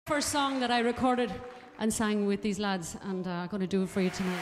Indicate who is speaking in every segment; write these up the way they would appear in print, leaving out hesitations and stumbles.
Speaker 1: First song that I recorded and sang with these lads, and I'm going to do it for you tonight.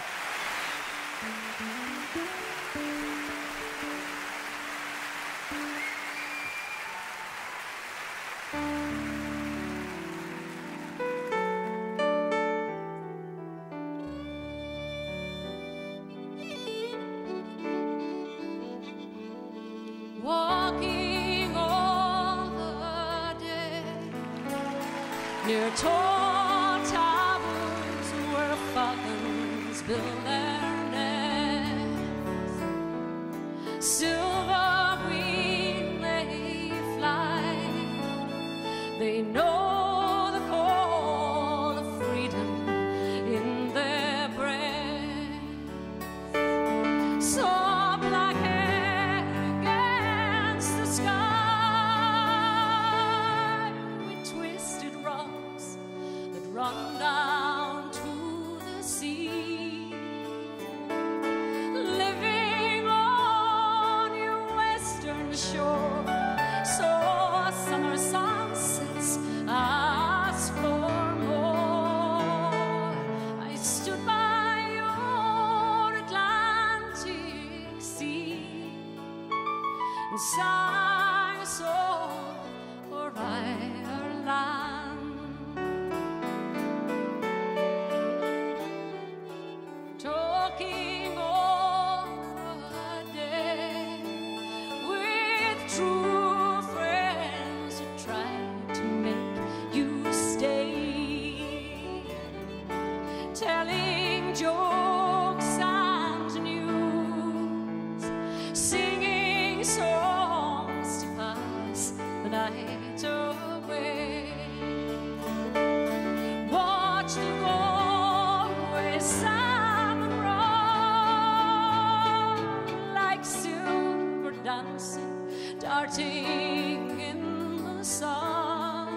Speaker 2: Walking over dead near tall towers where falcons build their nests. Silver green they fly, they know the call of freedom in their breasts. So black hair against the sky with twisted rocks that run down to the sea. Living on your western shore, so summer sunsets ask for more. I stood by your Atlantic sea and sang a song for Ireland. Talking all day with true friends who try to make you stay, telling jokes and news, singing songs to pass the night away. Watch the Galway salmon run like silver dancing, darting in the sun.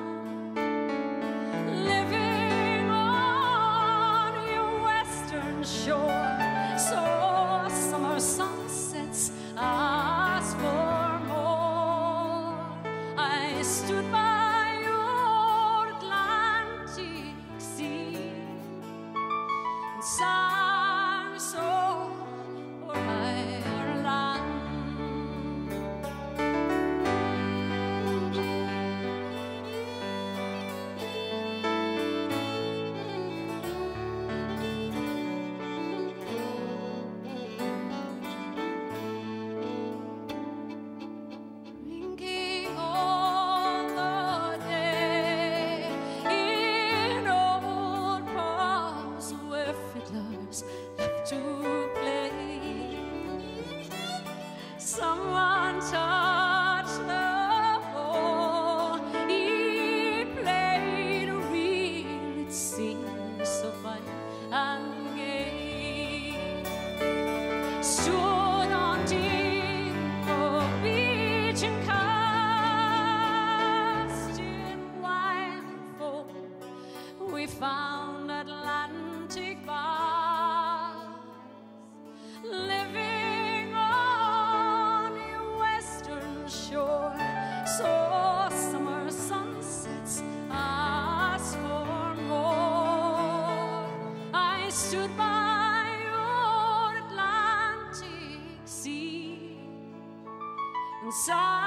Speaker 2: Living on your western shore, so summer sunsets ask for more. I stood by your Atlantic sea and sang a song for Ireland. Drinking all the day in old pubs where fiddlers love to play. Someone touched the bowl, he played a reel, it seemed so fine and gay. Stood on Dingle Beach and cast in wild foam, we found Atlantic bars. Living on your western shore, so summer sunsets ask for more. I stood by your Atlantic sea and sang